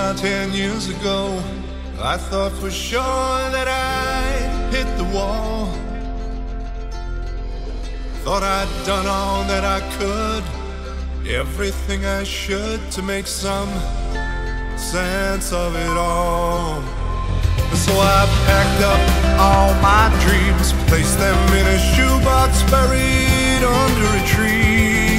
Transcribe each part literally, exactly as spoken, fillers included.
smile ten years ago, I thought for sure that I'd hit the wall. Thought I'd done all that I could, everything I should to make some sense of it all. So I packed up all my dreams, placed them in a shoebox buried under a tree.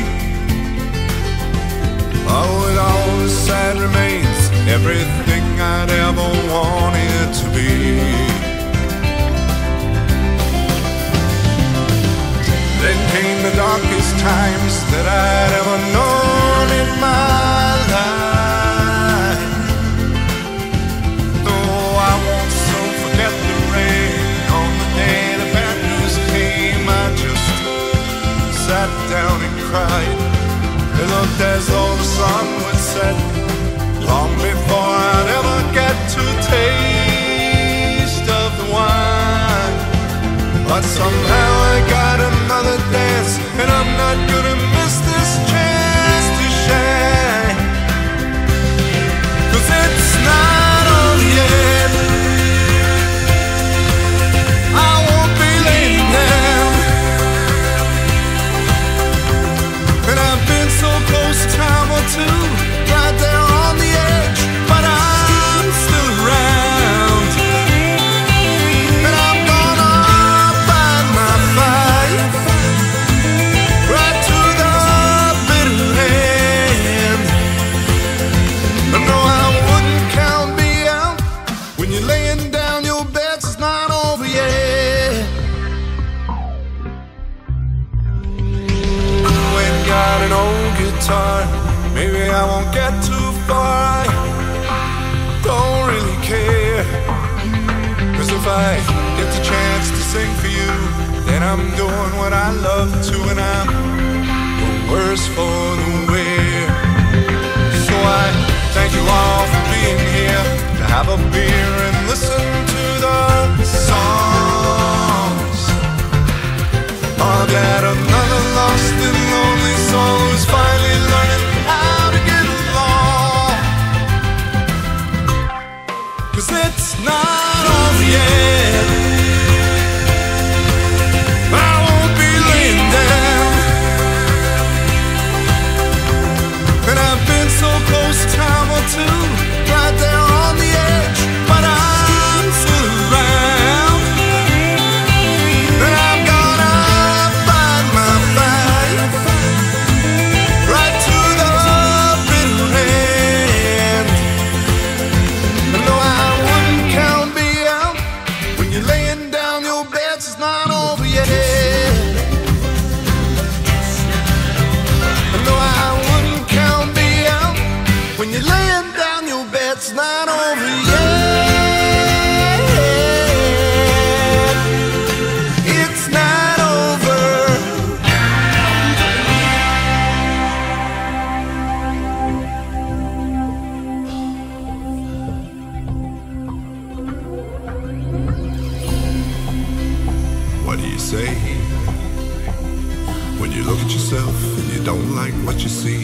Oh, with all the sad remains, everything I'd ever wanted to be. Then came the darkest times that I'd ever known in my life. Though I won't so forget the rain on the day the bad news came, I just sat down and cried. It looked as though the sun would set long before I'd ever get to taste of the wine. But somehow I got another dance, and I'm not gonna miss this chance to shine. 'Cause it's not over yet. I won't be laying down, and I've been so close a time or two, right there on the edge, but I'm still around. And I'm gonna fight my fight right to the bitter end. But no, I wouldn't count me out when you're laying down your beds. It's not over yet. Ain't got an old guitar, maybe I won't get too far. I don't really care, 'cause if I get the chance to sing for you, then I'm doing what I love to, and I'm the worse for the wear. So I thank you all for being here to have a beer and listen to the songs. Oh, that another lost and lonely soul who's finally learning how to get along. 'Cause it's not over yet. I won't be laying down, and I've been so close a time or two, right there on the edge, but I'm still around. And I'm gonna fight my fight right to the bitter end. And no, I wouldn't count me out when you're laying down your beds. It's not over yet. And no, I wouldn't count me out when you're laying down your beds. It's not over yet. It's not over. What do you say when you look at yourself and you don't like what you see?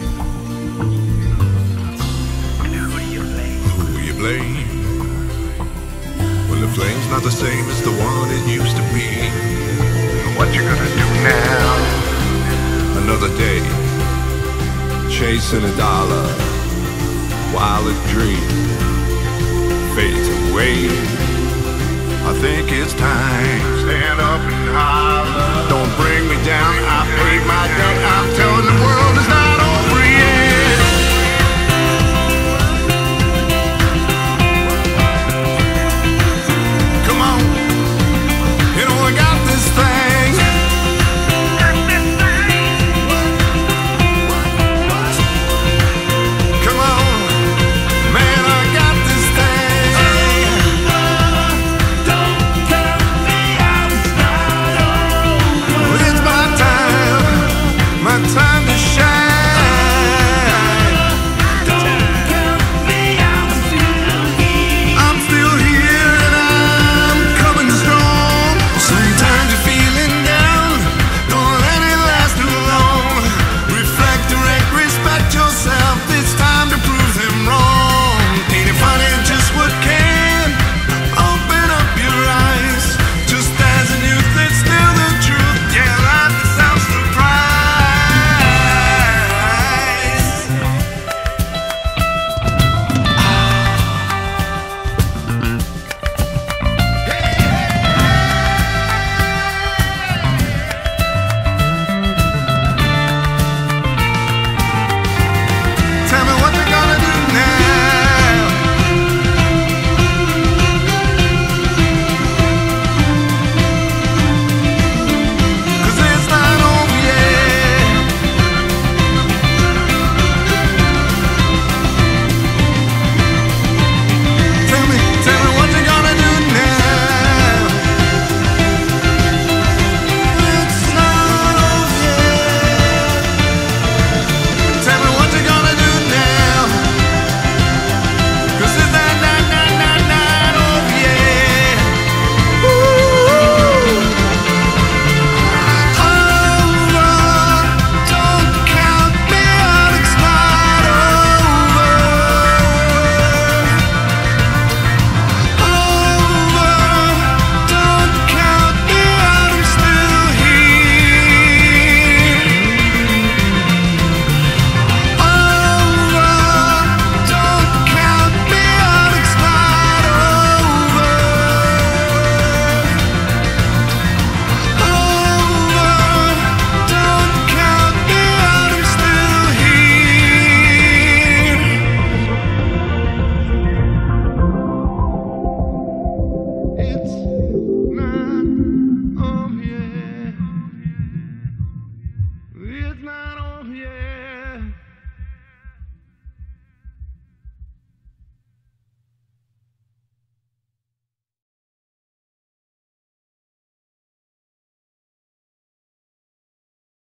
Who you blame when the flame's not the same as the one it used to be? What you gonna do now? Another day chasing a dollar while a dream fades away. I think it's time. Stand up and holler. Don't bring me down. I paid my debt. I'm telling